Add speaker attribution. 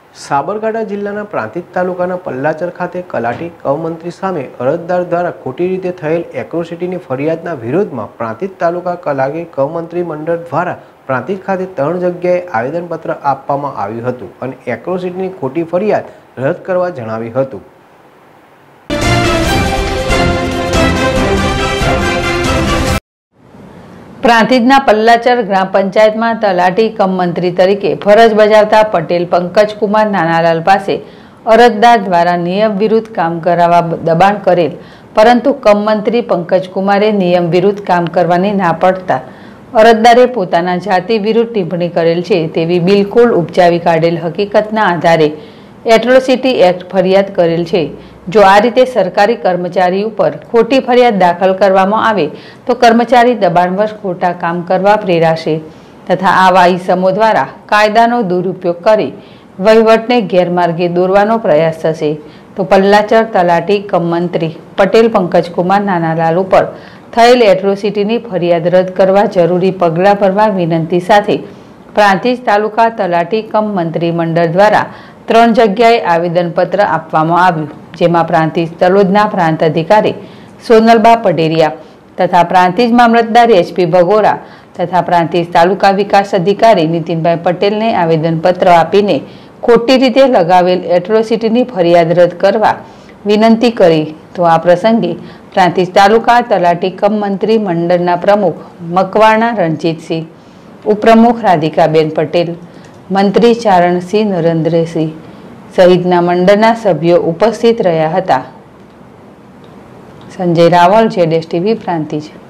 Speaker 1: સાબરકાંઠા જિલ્લાના પ્રાંતિજ તાલુકાના પલ્લાચર ખાતે કલાટી કવમંત્રી સામે અરજદાર દ્વારા ખોટી રીતે થયેલ એટ્રોસિટીની ફરિયાદના વિરોધમાં પ્રાંતિજ તાલુકા કલાટી કવમંત્રી મંડળ દ્વારા પ્રાંતિજ ખાતે 3 જગ્યાએ આવેદનપત્ર આપવામાં આવ્યું હતું અને એટ્રોસિટીની ખોટી ફરિયાદ રદ કરવા જણાવ્યું હતું।
Speaker 2: પ્રાંતિજના પલ્લાચર ગ્રામ પંચાયતમાં તલાટી કમ મંત્રી તરીકે ફરજ બજાવતા પટેલ પંકજકુમાર નાનાલાલ પાસે અરજદાર દ્વારા નિયમ વિરુદ્ધ કામ કરાવવા દબાણ કરેલ, પરંતુ કમ મંત્રી પંકજકુમારે નિયમ વિરુદ્ધ કામ કરવાની ના પાડતા અરજદારે પોતાના જાતિ વિરુદ્ધ ટિપ્પણી કરેલ છે તેવી બિલકુલ ઉપજાવી કાઢેલ હકીકતના આધારે એટ્રોસિટી એક્ટ ફરિયાદ કરેલ છે। જો આ રીતે સરકારી કર્મચારી ઉપર ખોટી ફરિયાદ દાખલ કરવામાં આવે તો કર્મચારી દબાણવશ ખોટા કામ કરવા પ્રેરાશે તથા આવા ઇસમો દ્વારા કાયદાનો દુરુપયોગ કરી વહીવટને ગેરમાર્ગે દોરવાનો પ્રયાસ થશે તો પલ્લાચર તલાટી કમ મંત્રી પટેલ પંકજકુમાર નાનાલાલ ઉપર થયેલ એટ્રોસિટીની ફરિયાદ રદ કરવા જરૂરી પગલાં ભરવા વિનંતી સાથે પ્રાંતિજ તાલુકા તલાટી કમ મંત્રી મંડળ દ્વારા 3 જગ્યાએ આવેદનપત્ર આપવામાં આવ્યું, જેમાં પ્રાંતિજ તલોદના પ્રાંત અધિકારી સોનલબા પટેરિયા તથા પ્રાંતિજ મામલતદાર એચપી ભગોરા તથા પ્રાંતિજ તાલુકા વિકાસ અધિકારી નીતિનભાઈ પટેલને આવેદનપત્ર આપીને ખોટી રીતે લગાવેલ એટ્રોસિટીની ફરિયાદ રદ કરવા વિનંતી કરી। તો આ પ્રસંગે પ્રાંતિજ તાલુકા તલાટી કમ મંત્રી મંડળના પ્રમુખ મકવાણા રણજીતસિંહ, ઉપપ્રમુખ રાધિકાબેન પટેલ, મંત્રી ચારણસિંહ નરેન્દ્રસિંહ સહિતના મંડળના સભ્યો ઉપસ્થિત રહ્યા હતા। સંજય રાવલ, ZSTV પ્રાંતિજ।